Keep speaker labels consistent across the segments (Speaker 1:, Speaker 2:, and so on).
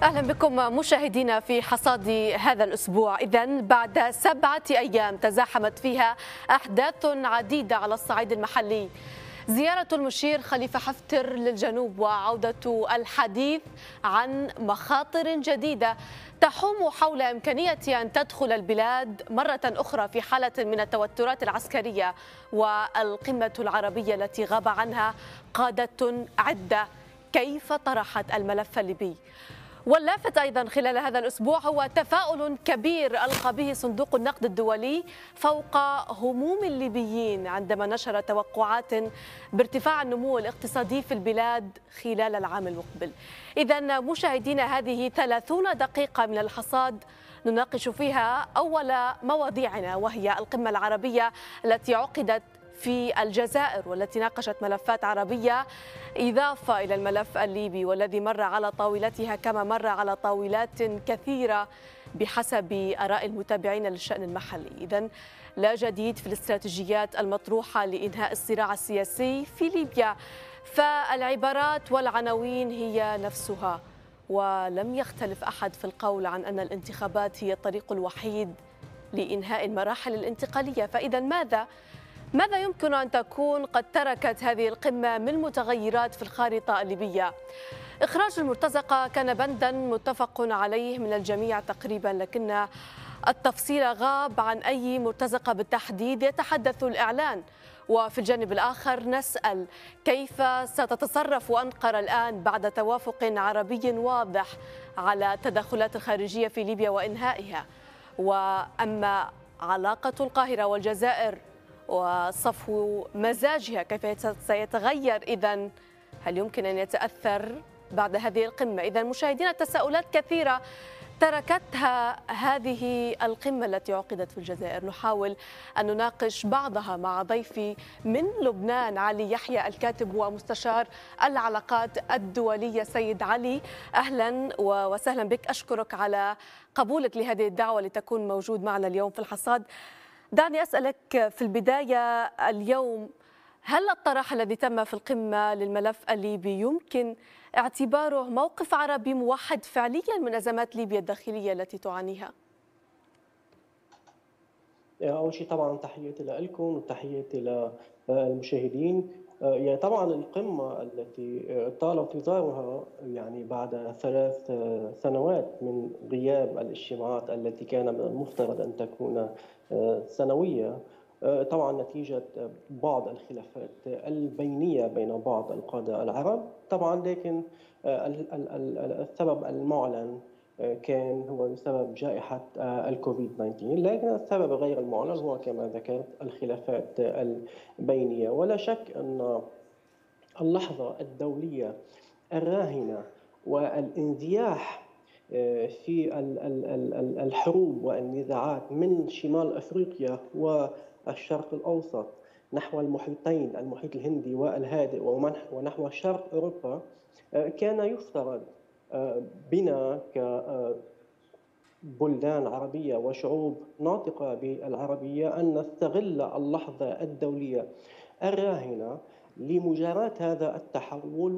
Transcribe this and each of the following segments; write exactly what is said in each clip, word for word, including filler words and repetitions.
Speaker 1: أهلا بكم مشاهدينا في حصاد هذا الأسبوع. إذن بعد سبعة أيام تزاحمت فيها أحداث عديدة على الصعيد المحلي، زيارة المشير خليفة حفتر للجنوب وعودة الحديث عن مخاطر جديدة تحوم حول إمكانية أن تدخل البلاد مرة أخرى في حالة من التوترات العسكرية، والقمة العربية التي غاب عنها قادة عدة كيف طرحت الملف الليبي. واللافت أيضا خلال هذا الأسبوع هو تفاؤل كبير ألقى به صندوق النقد الدولي فوق هموم الليبيين عندما نشر توقعات بارتفاع النمو الاقتصادي في البلاد خلال العام المقبل. إذا مشاهدينا، هذه ثلاثون دقيقة من الحصاد نناقش فيها أول مواضيعنا، وهي القمة العربية التي عقدت في الجزائر والتي ناقشت ملفات عربية إضافة إلى الملف الليبي والذي مر على طاولتها كما مر على طاولات كثيرة بحسب آراء المتابعين للشأن المحلي. إذن لا جديد في الاستراتيجيات المطروحة لإنهاء الصراع السياسي في ليبيا، فالعبارات والعناوين هي نفسها، ولم يختلف أحد في القول عن أن الانتخابات هي الطريق الوحيد لإنهاء المراحل الانتقالية. فإذا ماذا ماذا يمكن أن تكون قد تركت هذه القمة من متغيرات في الخارطة الليبية؟ إخراج المرتزقة كان بندا متفق عليه من الجميع تقريبا، لكن التفصيل غاب عن أي مرتزقة بالتحديد يتحدث الإعلان. وفي الجانب الآخر نسأل كيف ستتصرف أنقرة الآن بعد توافق عربي واضح على التدخلات الخارجية في ليبيا وإنهائها؟ وأما علاقة القاهرة والجزائر وصفو مزاجها كيف سيتغير؟ إذن هل يمكن أن يتأثر بعد هذه القمة؟ إذن مشاهدينا، تساؤلات كثيرة تركتها هذه القمة التي عقدت في الجزائر، نحاول أن نناقش بعضها مع ضيفي من لبنان علي يحيى الكاتب ومستشار العلاقات الدولية. سيد علي، أهلا وسهلا بك، أشكرك على قبولك لهذه الدعوة لتكون موجود معنا اليوم في الحصاد. دعني أسألك في البداية اليوم، هل الطرح الذي تم في القمة للملف الليبي يمكن اعتباره موقف عربي موحد فعليا من أزمات ليبيا الداخلية التي تعانيها؟
Speaker 2: أول شيء طبعا تحياتي لكم وتحياتي للمشاهدين. يعني طبعا القمة التي طال انتظارها يعني بعد ثلاث سنوات من غياب الاجتماعات التي كان من المفترض أن تكون سنوية، طبعا نتيجة بعض الخلافات البينية بين بعض القادة العرب طبعا، لكن السبب المعلن كان هو بسبب جائحة الكوفيد تسعة عشر، لكن السبب غير المعلن هو كما ذكرت الخلافات البينية. ولا شك أن اللحظة الدولية الراهنة والانزياح في الحروب والنزاعات من شمال أفريقيا والشرق الأوسط نحو المحيطين، المحيط الهندي والهادئ ونحو شرق أوروبا، كان يفترض بنا كبلدان عربية وشعوب ناطقة بالعربية أن نستغل اللحظة الدولية الراهنة لمجاراة هذا التحول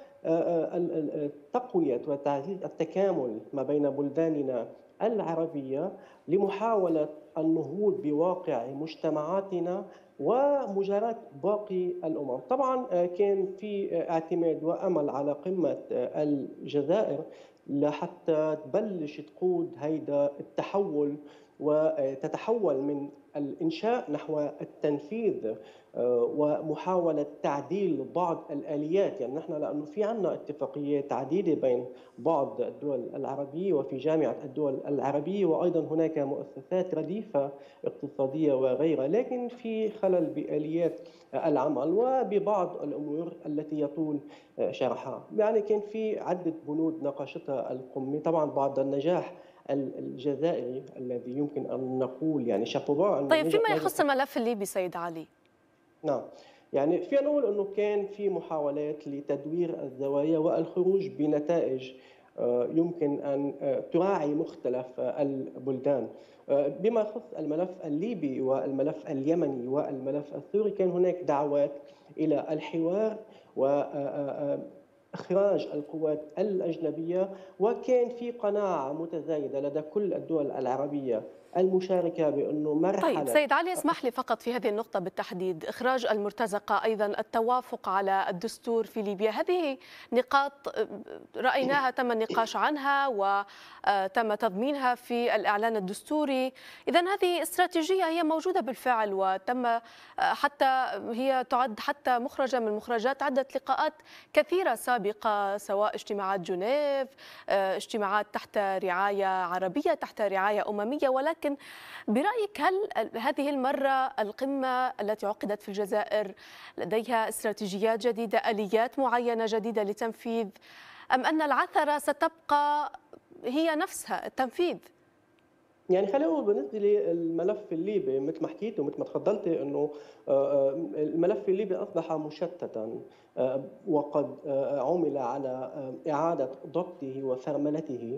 Speaker 2: وتقوية وتعزيز التكامل ما بين بلداننا العربية لمحاولة النهوض بواقع مجتمعاتنا ومجاراة باقي الأمم. طبعا كان في اعتماد وأمل على قمة الجزائر لحتى تبلش تقود هيدا التحول وتتحول من الإنشاء نحو التنفيذ ومحاولة تعديل بعض الآليات. يعني نحن لأنه في عنا اتفاقيات عديدة بين بعض الدول العربية وفي جامعة الدول العربية، وأيضا هناك مؤسسات رديفة اقتصادية وغيرها، لكن في خلل بآليات العمل وببعض الأمور التي يطول شرحها. يعني كان في عدة بنود ناقشتها القمة، طبعا بعد النجاح الجزائري الذي يمكن أن نقول يعني شابوبا.
Speaker 1: طيب، فيما يخص الملف الليبي سيد علي؟
Speaker 2: نعم، يعني فينا نقول أنه كان في محاولات لتدوير الزوايا والخروج بنتائج يمكن أن تراعي مختلف البلدان. بما يخص الملف الليبي والملف اليمني والملف السوري، كان هناك دعوات إلى الحوار و إخراج القوات الأجنبية، وكان في قناعة متزايدة لدى كل الدول العربية المشاركة بأنه
Speaker 1: طيب
Speaker 2: مرحلة.
Speaker 1: سيد علي، اسمح لي فقط في هذه النقطة بالتحديد، إخراج المرتزقة، أيضا التوافق على الدستور في ليبيا، هذه نقاط رأيناها تم النقاش عنها وتم تضمينها في الإعلان الدستوري. إذن هذه استراتيجية هي موجودة بالفعل، وتم حتى هي تعد حتى مخرجة من مخرجات عدة لقاءات كثيرة سابقة، سواء اجتماعات جنيف، اجتماعات تحت رعاية عربية، تحت رعاية أممية. ولكن برأيك هل هذه المرة القمة التي عقدت في الجزائر لديها استراتيجيات جديدة، آليات معينة جديدة لتنفيذ، أم أن العثرة ستبقى هي نفسها التنفيذ؟
Speaker 2: يعني خلينا نقول بالنسبه للملف الليبي، مثل ما حكيت ومثل ما تفضلتي انه آه، آه، الملف الليبي اصبح مشتتا، آه، وقد آه، عمل على آه، اعاده ضبطه وفرملته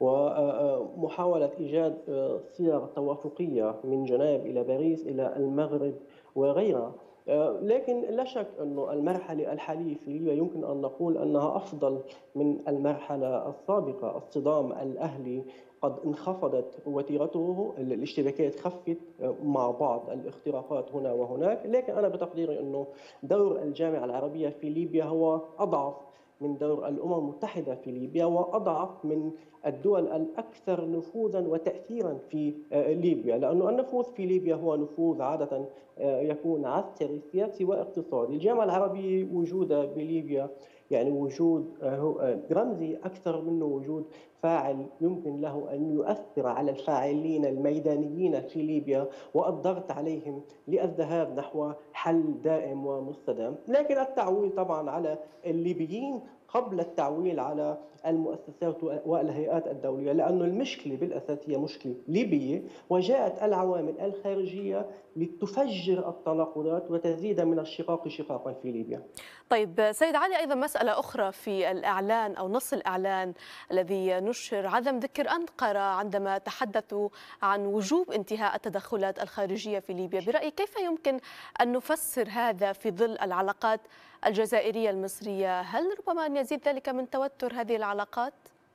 Speaker 2: ومحاوله ايجاد آه، صيغ توافقيه من جنيف الى باريس الى المغرب وغيرها. آه، لكن لا شك أن المرحلة الحالية في ليبيا يمكن أن نقول أنها أفضل من المرحلة السابقة. الصدام الأهلي قد انخفضت وتيرته، الاشتباكات خفت مع بعض الاختراقات هنا وهناك، لكن أنا بتقديري أنه دور الجامعة العربية في ليبيا هو أضعف من دور الأمم المتحدة في ليبيا، وأضعف من الدول الأكثر نفوذا وتأثيرا في ليبيا، لأن النفوذ في ليبيا هو نفوذ عادة يكون عسكري سياسي واقتصادي. الجامعة العربية وجودها بليبيا يعني وجود رمزي أكثر منه وجود فاعل يمكن له أن يؤثر على الفاعلين الميدانيين في ليبيا والضغط عليهم للذهاب نحو حل دائم ومستدام. لكن التعويل طبعا على الليبيين قبل التعويل على المؤسسات والهيئات الدولية، لأن المشكلة بالأساس هي مشكلة ليبية، وجاءت العوامل الخارجية لتفجر التناقضات وتزيد من الشقاق شقاقا في ليبيا.
Speaker 1: طيب سيد علي، أيضا مسألة أخرى في الإعلان أو نص الإعلان الذي نشر، عدم ذكر أنقرة عندما تحدثوا عن وجوب انتهاء التدخلات الخارجية في ليبيا. برأيك كيف يمكن أن نفسر هذا في ظل العلاقات الجزائرية المصرية؟ هل ربما أن يزيد ذلك من توتر هذه العلاقات؟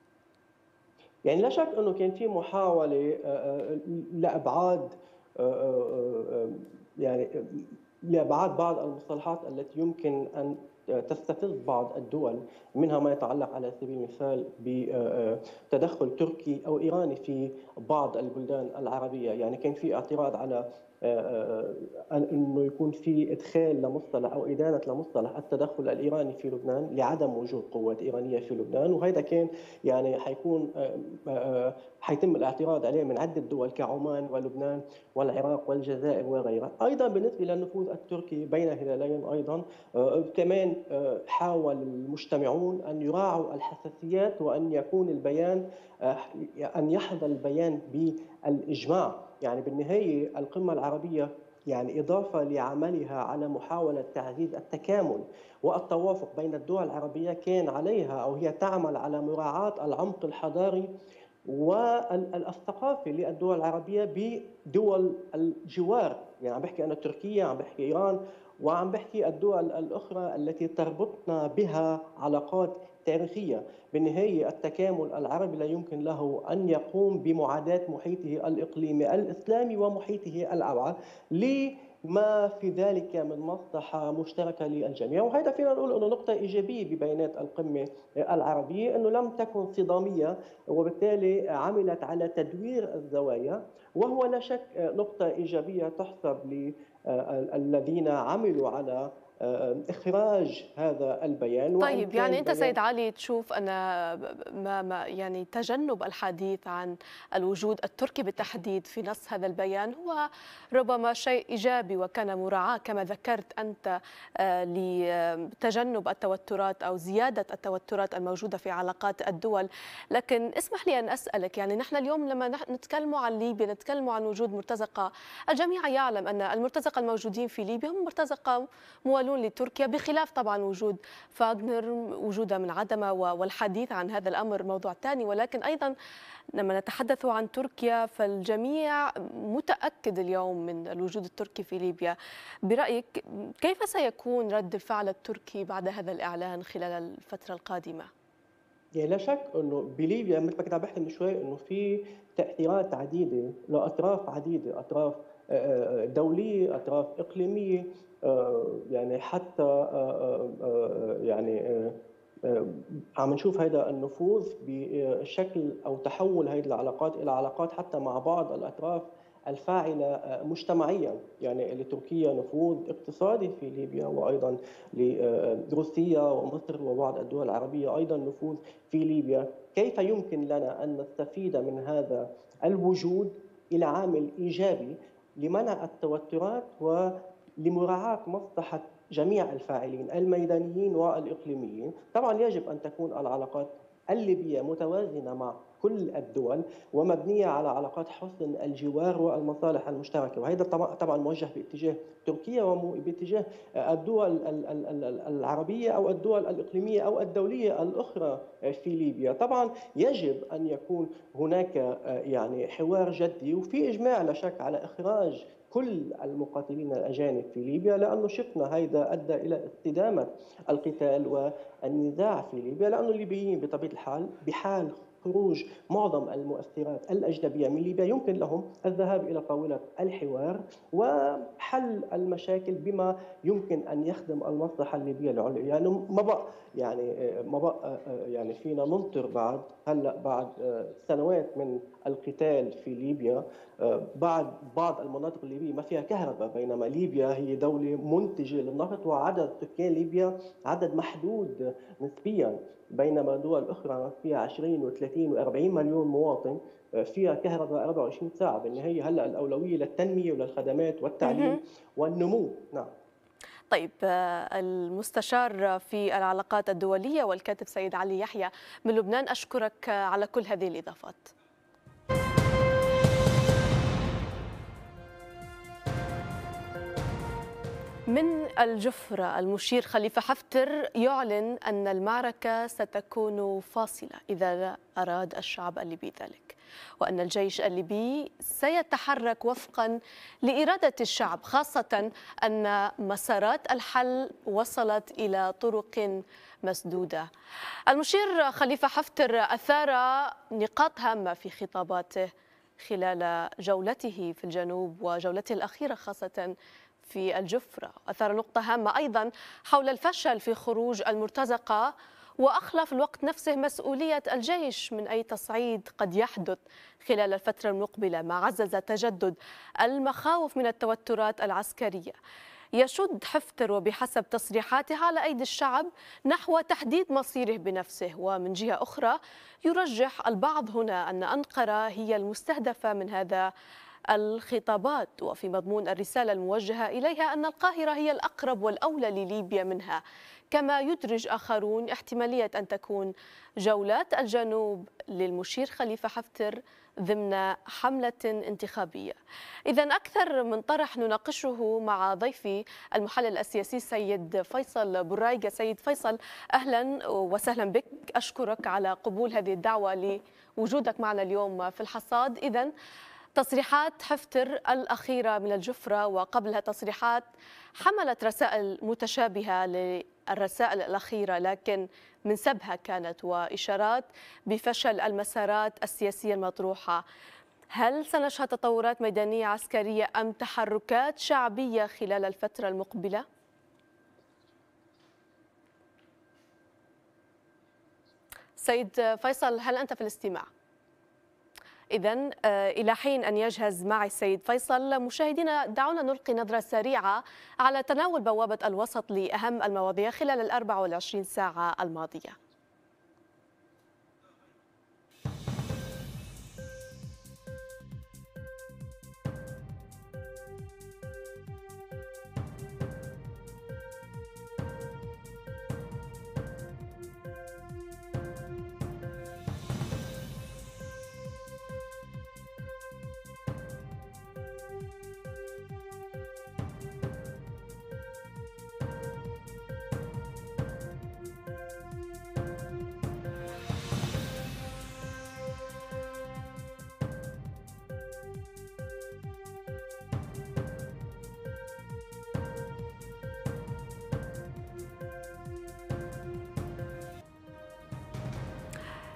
Speaker 2: يعني لا شك أنه كان في محاولة لأبعاد يعني لابعاد بعض المصطلحات التي يمكن ان تستفز بعض الدول، منها ما يتعلق على سبيل المثال بتدخل تركي او ايراني في بعض البلدان العربيه. يعني كان في اعتراض على انه يكون في ادخال لمصطلح او ادانه لمصطلح التدخل الايراني في لبنان لعدم وجود قوات ايرانيه في لبنان، وهذا كان يعني حيكون حيتم الاعتراض عليه من عده دول كعمان ولبنان والعراق والجزائر وغيرها. ايضا بالنسبه للنفوذ التركي بين هلالين، ايضا كمان حاول المجتمعون ان يراعوا الحساسيات وان يكون البيان ان يحظى البيان بالاجماع. يعني بالنهايه القمه العربيه يعني إضافة لعملها على محاولة تعزيز التكامل والتوافق بين الدول العربية، كان عليها أو هي تعمل على مراعاة العمق الحضاري والثقافي للدول العربية بدول الجوار. يعني عم بحكي أنا تركيا، عم بحكي إيران، وعم بحكي الدول الأخرى التي تربطنا بها علاقات تاريخية. بالنهاية التكامل العربي لا يمكن له أن يقوم بمعاداة محيطه الإقليمي الإسلامي ومحيطه الأبعد لما في ذلك من مصلحة مشتركة للجميع. وهذا فينا نقول أنه نقطة إيجابية ببيانات القمة العربية، أنه لم تكن صدامية وبالتالي عملت على تدوير الزوايا، وهو لا شك نقطة إيجابية تحسب للذين عملوا على إخراج هذا البيان.
Speaker 1: طيب يعني أنت سيد علي تشوف أن ما ما يعني تجنب الحديث عن الوجود التركي بالتحديد في نص هذا البيان هو ربما شيء إيجابي، وكان مراعاة كما ذكرت أنت لتجنب التوترات أو زيادة التوترات الموجودة في علاقات الدول. لكن اسمح لي أن أسألك، يعني نحن اليوم لما نتكلم عن ليبيا نتكلم عن وجود مرتزقة، الجميع يعلم أن المرتزقة الموجودين في ليبيا هم مرتزقة موالون يتوصلون لتركيا، بخلاف طبعا وجود فاغنر وجوده من عدمه، والحديث عن هذا الأمر موضوع ثاني. ولكن أيضا لما نتحدث عن تركيا فالجميع متأكد اليوم من الوجود التركي في ليبيا. برأيك كيف سيكون رد الفعل التركي بعد هذا الإعلان خلال الفترة القادمة؟
Speaker 2: يعني لا شك انه بليبيا مثل ما كنت عم بحكي من شوي انه في تاثيرات عديده لاطراف عديده، اطراف آه، آه، دوليه، اطراف اقليميه، آه، يعني حتى آه، آه، آه، يعني آه، آه، عم نشوف هذا النفوذ بشكل او تحول هذه العلاقات الى علاقات حتى مع بعض الاطراف الفاعله آه، مجتمعيا. يعني لتركيا نفوذ اقتصادي في ليبيا، وايضا لروسيا ومصر وبعض الدول العربيه ايضا نفوذ في ليبيا. كيف يمكن لنا ان نستفيد من هذا الوجود الى عامل ايجابي لمنع التوترات ولمراعاه مصلحه جميع الفاعلين الميدانيين والإقليميين؟ طبعا يجب أن تكون العلاقات الليبية متوازنة مع كل الدول ومبنية على علاقات حسن الجوار والمصالح المشتركة، وهذا طبعا موجه باتجاه تركيا وباتجاه الدول العربية أو الدول الإقليمية أو الدولية الأخرى في ليبيا. طبعا يجب أن يكون هناك يعني حوار جدي وفي إجماع لا شك على إخراج كل المقاتلين الأجانب في ليبيا، لأنه شفنا هذا أدى إلى استدامة القتال والنزاع في ليبيا، لأن الليبيين بطبيعة الحال بحال خروج معظم المؤثرات الأجنبية من ليبيا يمكن لهم الذهاب إلى طاولة الحوار وحل المشاكل بما يمكن أن يخدم المصلحة الليبية العليا. يعني ما بقى يعني ما بقى يعني فينا ننطر بعد هلا بعد سنوات من القتال في ليبيا، بعد بعض المناطق الليبية ما فيها كهرباء، بينما ليبيا هي دولة منتجة للنفط وعدد سكان ليبيا عدد محدود نسبيا، بينما دول أخرى فيها عشرين وثلاثين وأربعين مليون مواطن فيها كهرباء أربعة وعشرين ساعة. بالنهاية هلا الأولوية للتنمية وللخدمات والتعليم والنمو. نعم.
Speaker 1: طيب، المستشار في العلاقات الدولية والكاتب سيد علي يحيى من لبنان، أشكرك على كل هذه الإضافات. من الجفرة، المشير خليفة حفتر يعلن أن المعركة ستكون فاصلة إذا أراد الشعب الليبي ذلك، وأن الجيش الليبي سيتحرك وفقا لإرادة الشعب، خاصة أن مسارات الحل وصلت إلى طرق مسدودة. المشير خليفة حفتر أثار نقاط هامة في خطاباته خلال جولته في الجنوب وجولته الأخيرة خاصة في الجفرة. أثار نقطة هامة أيضا حول الفشل في خروج المرتزقة، وأخلى في الوقت نفسه مسؤولية الجيش من أي تصعيد قد يحدث خلال الفترة المقبلة، ما عزز تجدد المخاوف من التوترات العسكرية. يشد حفتر وبحسب تصريحاته على أيدي الشعب نحو تحديد مصيره بنفسه، ومن جهة أخرى يرجح البعض هنا أن أنقرة هي المستهدفة من هذا الخطابات، وفي مضمون الرسالة الموجهة إليها أن القاهرة هي الأقرب والأولى لليبيا منها. كما يدرج آخرون احتمالية أن تكون جولات الجنوب للمشير خليفة حفتر ضمن حملة انتخابية. إذن أكثر من طرح نناقشه مع ضيفي المحلل السياسي سيد فيصل برايقة. سيد فيصل، أهلا وسهلا بك، أشكرك على قبول هذه الدعوة لوجودك معنا اليوم في الحصاد. إذن تصريحات حفتر الأخيرة من الجفرة وقبلها تصريحات حملت رسائل متشابهة للرسائل الأخيرة، لكن من سبها كانت وإشارات بفشل المسارات السياسية المطروحة. هل سنشهد تطورات ميدانية عسكرية أم تحركات شعبية خلال الفترة المقبلة؟ سيد فيصل، هل أنت في الاستماع؟ إذن إلى حين أن يجهز معي السيد فيصل، مشاهدينا دعونا نلقي نظرة سريعة على تناول بوابة الوسط لأهم المواضيع خلال الأربع والعشرين ساعة الماضية.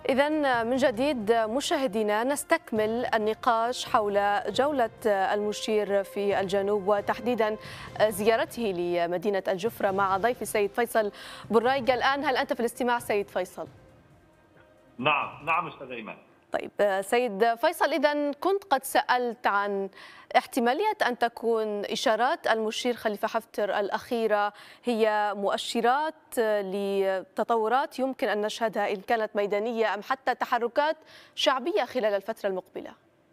Speaker 1: إذن من جديد مشاهدينا نستكمل النقاش حول جولة المشير في الجنوب وتحديدا زيارته لمدينة الجفرة مع ضيفي سيد فيصل برايق. الآن هل أنت في الاستماع سيد فيصل؟
Speaker 3: نعم نعم أستاذ أيمن.
Speaker 1: طيب سيد فيصل، إذن كنت قد سألت عن احتمالية أن تكون إشارات المشير خليفة حفتر الأخيرة هي مؤشرات لتطورات يمكن أن نشهدها إن كانت ميدانية أم حتى تحركات شعبية خلال الفترة المقبلة.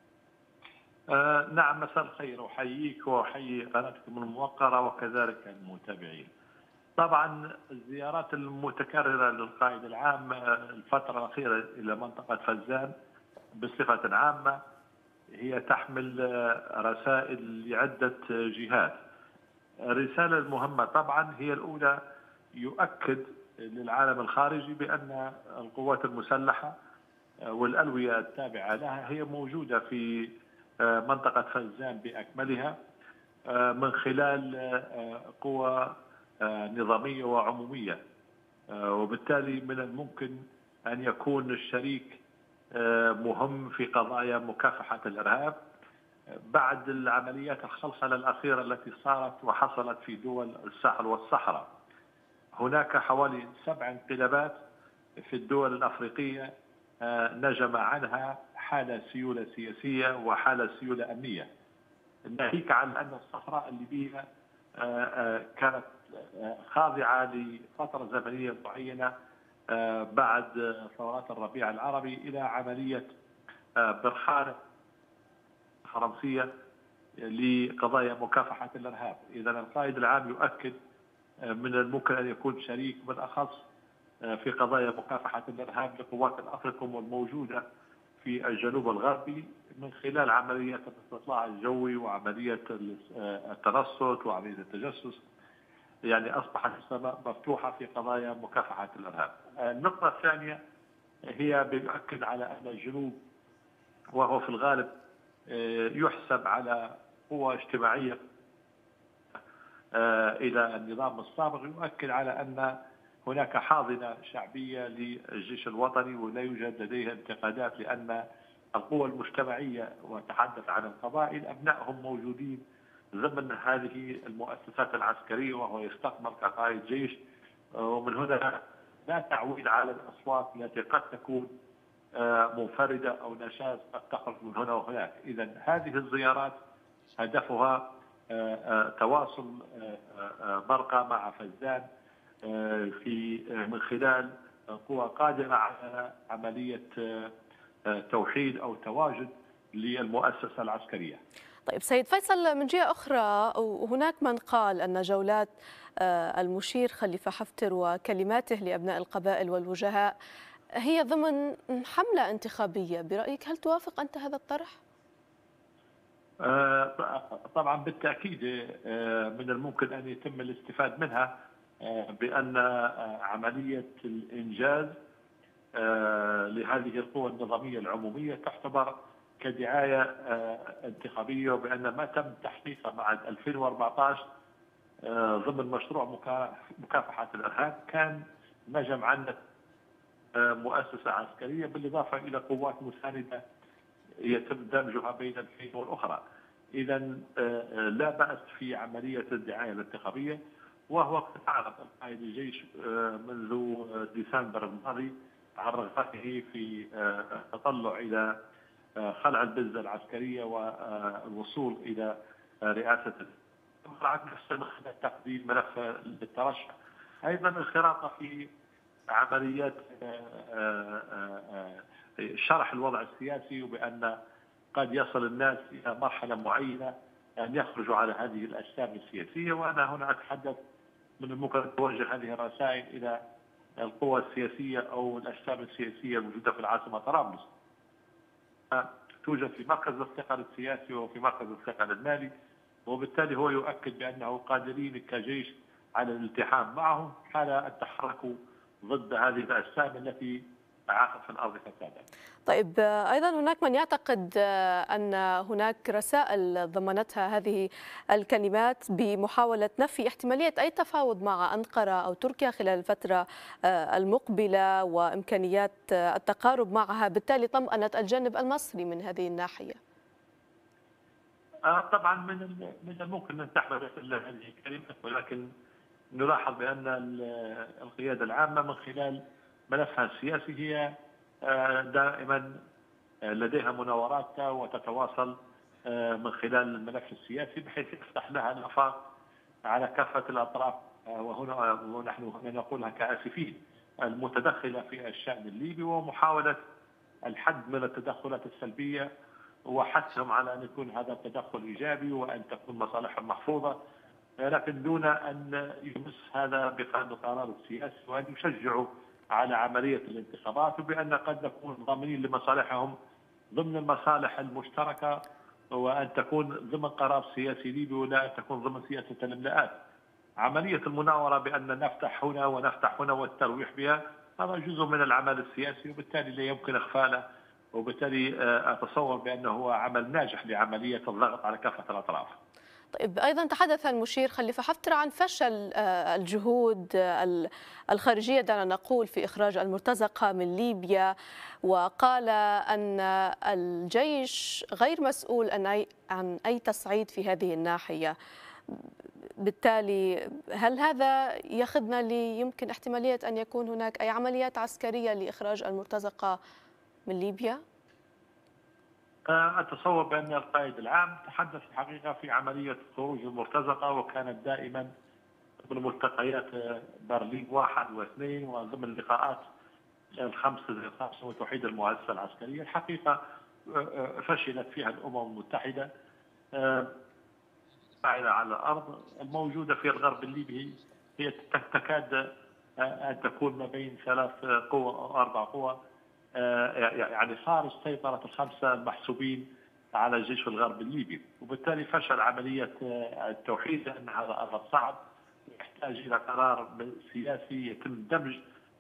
Speaker 3: آه نعم، مساء الخير، أحييك وأحيي قناتكم الموقرة وكذلك المتابعين. طبعا الزيارات المتكررة للقائد العام الفترة الأخيرة إلى منطقة فزان بصفة عامة هي تحمل رسائل لعدة جهات. الرسالة المهمة طبعا هي الأولى، يؤكد للعالم الخارجي بأن القوات المسلحة والألوية التابعة لها هي موجودة في منطقة فزان بأكملها من خلال قوى نظامية وعمومية، وبالتالي من الممكن أن يكون الشريك مهم في قضايا مكافحة الإرهاب بعد العمليات الخلخلة الأخيرة التي صارت وحصلت في دول الساحل والصحراء. هناك حوالي سبع انقلابات في الدول الأفريقية نجم عنها حالة سيولة سياسية وحالة سيولة أمنية، ناهيك عن أن الصحراء الليبية كانت خاضعة لفترة زمنية معينة بعد ثورات الربيع العربي إلى عملية برهان فرنسية لقضايا مكافحة الإرهاب. إذا القائد العام يؤكد من الممكن أن يكون شريك بالأخص في قضايا مكافحة الإرهاب لقوات الأفريقية الموجودة في الجنوب الغربي من خلال عملية الاستطلاع الجوي وعملية الترصد وعملية التجسس. يعني أصبحت السماء مفتوحة في قضايا مكافحة الإرهاب. النقطة الثانية هي بيؤكد على أن الجنوب، وهو في الغالب يحسب على قوة اجتماعية إلى النظام السابق، يؤكد على أن هناك حاضنة شعبية للجيش الوطني ولا يوجد لديه انتقادات، لأن القوى المجتمعية وتحدث عن القبائل أبنائهم موجودين ضمن هذه المؤسسات العسكرية وهو يستقبل كقائد جيش، ومن هنا لا تعويل على الأصوات التي قد تكون منفردة أو نشاز قد تخرج من هنا وهناك. إذا هذه الزيارات هدفها تواصل برقة مع فزان في من خلال قوى قادرة على عملية توحيد أو تواجد للمؤسسة العسكرية.
Speaker 1: طيب سيد فيصل، من جهة أخرى هناك من قال أن جولات المشير خليفة حفتر وكلماته لأبناء القبائل والوجهاء هي ضمن حملة انتخابية، برأيك هل توافق أنت هذا الطرح؟
Speaker 3: طبعا بالتأكيد من الممكن أن يتم الاستفادة منها بأن عملية الإنجاز لهذه القوى النظامية العمومية تعتبر كدعاية انتخابية، وبأن ما تم تحقيقه بعد ألفين وأربعة عشر ضمن مشروع مكافحة الإرهاب كان نجم عنه مؤسسة عسكرية بالإضافة إلى قوات مساندة يتم دمجها بين الحين والأخرى. إذا لا بأس في عملية الدعاية الانتخابية، وهو قد أعرف قائد الجيش منذ ديسمبر الماضي عن رغبته في التطلع إلى خلع البزة العسكرية والوصول إلى رئاسة الدولة، نفس تقديم ملف للترشح. أيضا الخراطة في عمليات شرح الوضع السياسي، وبأن قد يصل الناس إلى مرحلة معينة أن يخرجوا على هذه الأجسام السياسية. وأنا هنا أتحدث من الممكن أن توجه هذه الرسائل إلى القوى السياسية أو الأجسام السياسية الموجودة في العاصمة طرابلس. توجد في مركز الثقل السياسي وفي مركز الثقل المالي، وبالتالي هو يؤكد بأنه قادرين كجيش على الالتحام معهم حال أن تحركوا ضد هذه الأجسام التي تعاثر في الأرض فسادا.
Speaker 1: طيب أيضا هناك من يعتقد أن هناك رسائل ضمنتها هذه الكلمات بمحاولة نفي احتمالية أي تفاوض مع أنقرة أو تركيا خلال الفترة المقبلة وإمكانيات التقارب معها، بالتالي طمأنت الجانب المصري من هذه الناحية.
Speaker 3: طبعا من من الممكن أن تحمل هذه الكلمات، ولكن نلاحظ بأن القيادة العامة من خلال ملفها السياسي هي دائما لديها مناورات وتتواصل من خلال الملف السياسي بحيث يفتح لها الآفاق على كافة الأطراف، وهنا ونحن نقولها كآسفين المتدخلة في الشأن الليبي، ومحاولة الحد من التدخلات السلبية وحثهم على أن يكون هذا التدخل إيجابي وأن تكون مصالحهم محفوظة، لكن دون أن يمس هذا بقانون القرار السياسي، وأن يشجعوا على عملية الانتخابات، وبأن قد نكون ضامنين لمصالحهم ضمن المصالح المشتركة، وأن تكون ضمن قرار سياسي ليبي ولا أن تكون ضمن سياسة الاملاءات. عملية المناورة بأن نفتح هنا ونفتح هنا والترويح بها هذا جزء من العمل السياسي، وبالتالي لا يمكن إغفاله، وبالتالي أتصور بأنه هو عمل ناجح لعملية الضغط على كافة الأطراف.
Speaker 1: طيب أيضا تحدث المشير خليفة حفتر عن فشل الجهود الخارجية دعنا نقول في إخراج المرتزقة من ليبيا، وقال أن الجيش غير مسؤول عن أي تصعيد في هذه الناحية. بالتالي هل هذا ياخذنا ليمكن احتمالية أن يكون هناك أي عمليات عسكرية لإخراج المرتزقة من ليبيا؟
Speaker 3: أتصور بأن القائد العام تحدث الحقيقة في عملية خروج المرتزقة، وكانت دائما ضمن ملتقيات برلين واحد واثنين وضمن لقاءات الخمس الخمس وتوحيد المؤسسة العسكرية. الحقيقة فشلت فيها الأمم المتحدة فاعلة على الأرض الموجودة في الغرب الليبي، هي تكاد أن تكون ما بين ثلاث قوى أو أربع قوى، يعني خارج سيطرة الخمسة المحسوبين على الجيش الغرب الليبي، وبالتالي فشل عملية التوحيد لأن هذا أمر صعب يحتاج إلى قرار سياسي يتم دمج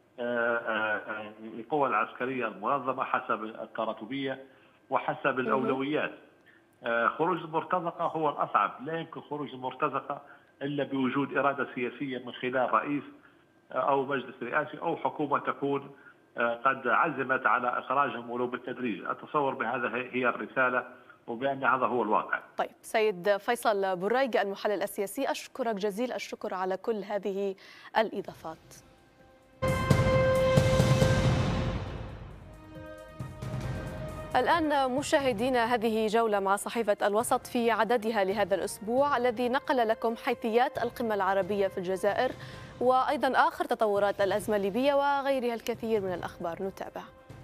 Speaker 3: القوى العسكرية المنظمة حسب التراتبية وحسب الأولويات. خروج المرتزقة هو الأصعب، لا يمكن خروج المرتزقة إلا بوجود إرادة سياسية من خلال رئيس أو مجلس رئاسي أو حكومة تكون قد عزمت على إخراجهم ولو بالتدريج. أتصور بهذا هي الرسالة وبأن هذا هو الواقع.
Speaker 1: طيب سيد فيصل بريق المحلل السياسي، أشكرك جزيل الشكر على كل هذه الإضافات. الآن مشاهدينا هذه جولة مع صحيفة الوسط في عددها لهذا الأسبوع الذي نقل لكم حيثيات القمة العربية في الجزائر وأيضا آخر تطورات الأزمة الليبية وغيرها الكثير من الأخبار. نتابع.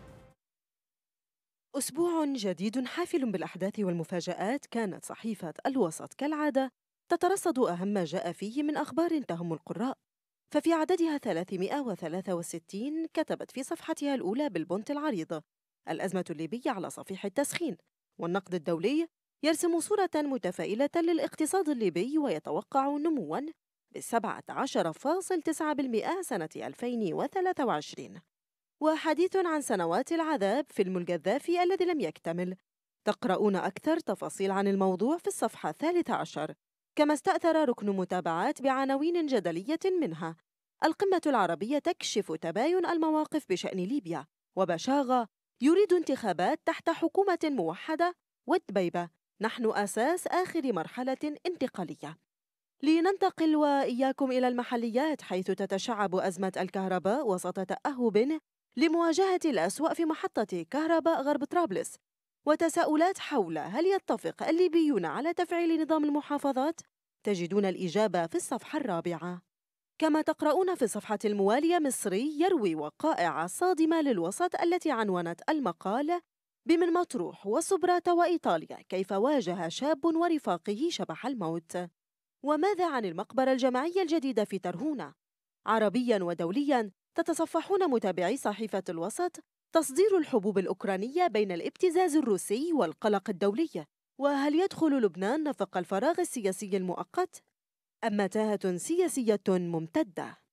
Speaker 4: أسبوع جديد حافل بالأحداث والمفاجآت. كانت صحيفة الوسط كالعادة تترصد أهم ما جاء فيه من أخبار تهم القراء، ففي عددها ثلاثمائة وثلاثة وستين كتبت في صفحتها الأولى بالبونت العريض: الأزمة الليبية على صفيح التسخين، والنقد الدولي يرسم صورة متفائلة للاقتصاد الليبي ويتوقع نمواً بسبعة عشر فاصلة تسعة بالمئة سنة ألفين وثلاثة وعشرين. وحديث عن سنوات العذاب فيلم القذافي الذي لم يكتمل. تقرؤون أكثر تفاصيل عن الموضوع في الصفحة الثالثة عشر، كما استأثر ركن متابعات بعناوين جدلية منها: القمة العربية تكشف تباين المواقف بشأن ليبيا، وبشاغة يريد انتخابات تحت حكومة موحدة، والدبيبة نحن أساس آخر مرحلة انتقالية. لننتقل وإياكم إلى المحليات، حيث تتشعب أزمة الكهرباء وسط تأهب لمواجهة الأسوأ في محطة كهرباء غرب طرابلس، وتساؤلات حول هل يتفق الليبيون على تفعيل نظام المحافظات؟ تجدون الإجابة في الصفحة الرابعة. كما تقرؤون في الصفحة الموالية: مصري يروي وقائع صادمة للوسط التي عنونت المقال بمن مطروح وصبرة وإيطاليا كيف واجه شاب ورفاقه شبح الموت. وماذا عن المقبرة الجماعية الجديدة في ترهونة؟ عربياً ودولياً تتصفحون متابعي صحيفة الوسط تصدير الحبوب الأوكرانية بين الابتزاز الروسي والقلق الدولي، وهل يدخل لبنان نفق الفراغ السياسي المؤقت أم متاهة سياسية ممتدة؟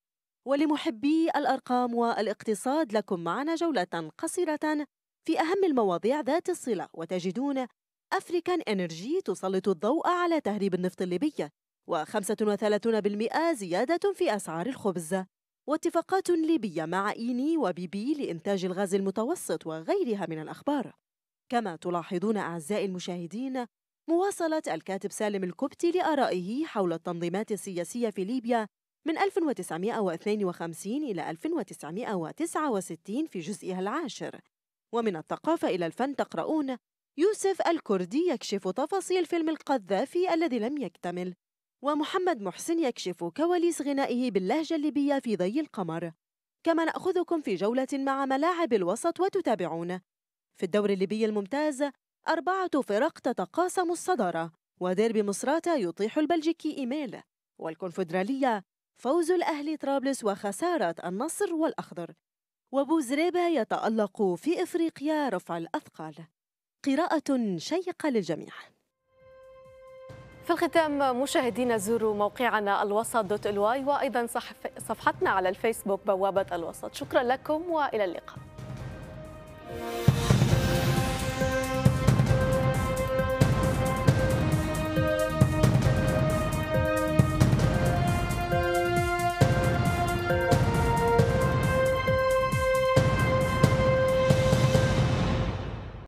Speaker 4: ولمحبي الأرقام والاقتصاد، لكم معنا جولة قصيرة في أهم المواضيع ذات الصلة. وتجدون أفريكان إنرجي تسلط الضوء على تهريب النفط الليبي، وخمسة وثلاثين بالمئة زيادة في أسعار الخبز، واتفاقات ليبية مع إيني وبي بي لإنتاج الغاز المتوسط، وغيرها من الأخبار. كما تلاحظون أعزائي المشاهدين مواصلة الكاتب سالم الكبتي لآرائه حول التنظيمات السياسية في ليبيا من ألف وتسعمئة واثنين وخمسين إلى ألف وتسعمئة وتسعة وستين في جزئها العاشر. ومن الثقافة إلى الفن تقرؤون يوسف الكردي يكشف تفاصيل فيلم القذافي الذي لم يكتمل، ومحمد محسن يكشف كواليس غنائه باللهجة الليبية في ضي القمر. كما نأخذكم في جولة مع ملاعب الوسط وتتابعون في الدوري الليبي الممتاز أربعة فرق تتقاسم الصدارة، وديربي مصراتة يطيح البلجيكي إيميل، والكونفدرالية فوز الأهلي طرابلس وخسارة النصر والأخضر، وبوزريبة يتألق في إفريقيا رفع الأثقال. قراءة شيقة للجميع.
Speaker 1: في الختام مشاهدينا زوروا موقعنا الوسط دوت الواي، وأيضا صفحتنا على الفيسبوك بوابة الوسط. شكرا لكم وإلى اللقاء.